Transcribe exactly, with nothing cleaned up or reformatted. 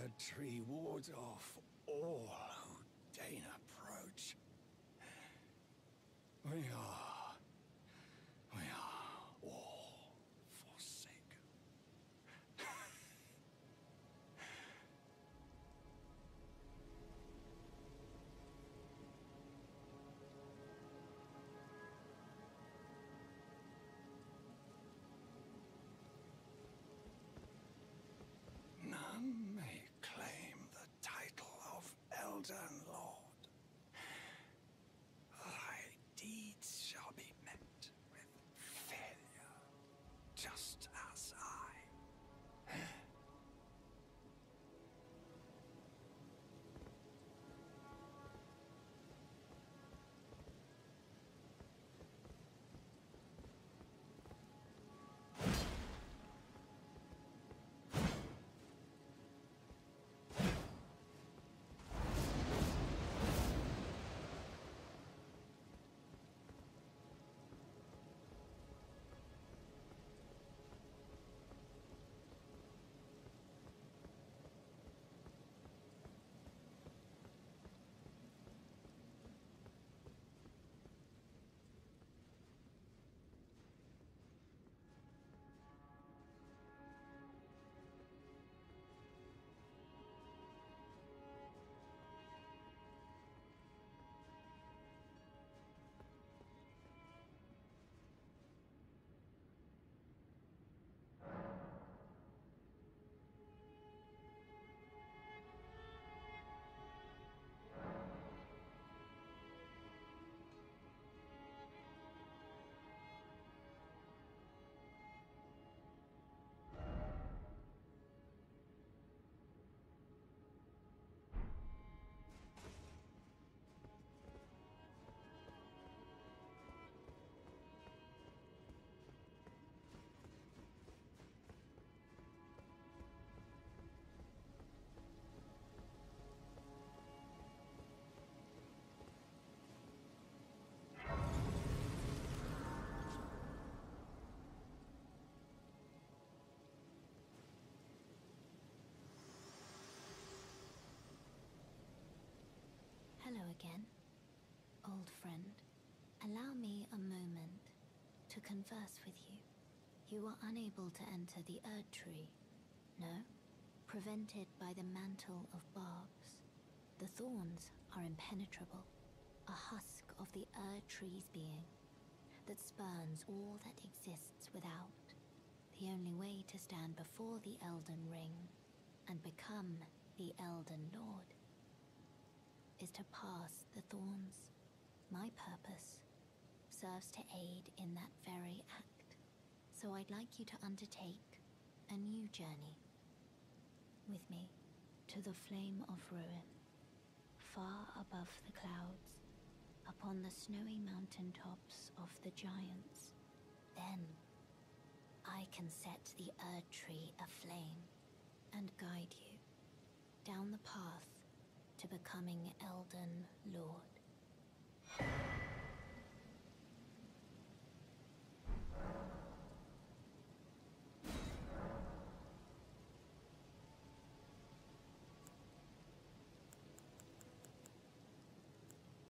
Erd tree wards off all who deign approach. We are... we are all forsaken. None may claim the title of Elden Lord. Thy deeds shall be met with failure, just as I. Hello again, old friend. Allow me a moment to converse with you. You are unable to enter the Erd tree, no? Prevented by the mantle of barbs. The thorns are impenetrable, a husk of the Erd tree's being that spurns all that exists without. The only way to stand before the Elden Ring and become the Elden Lord is to pass the thorns. My purpose serves to aid in that very act, so I'd like you to undertake a new journey with me to the Flame of Ruin, far above the clouds, upon the snowy mountaintops of the giants. Then I can set the Erd tree aflame and guide you down the path to becoming Elden Lord.